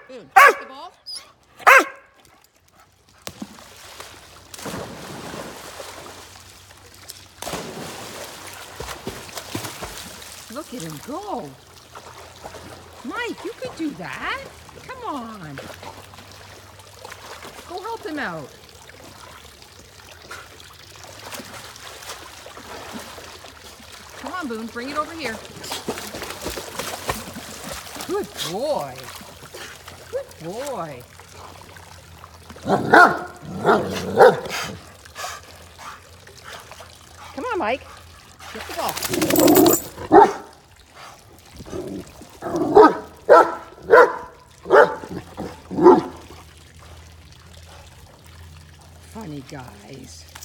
Boone, take the ball. Look at him go. Mike, you could do that. Come on. Go help him out. Come on, Boone, bring it over here. Good boy. Good boy. Come on, Mike. Get the ball. Funny guys.